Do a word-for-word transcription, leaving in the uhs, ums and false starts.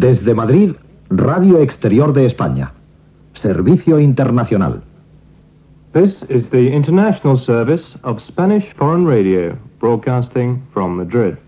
Desde Madrid, Radio Exterior de España. Servicio internacional. This is the international service of Spanish Foreign Radio, broadcasting from Madrid.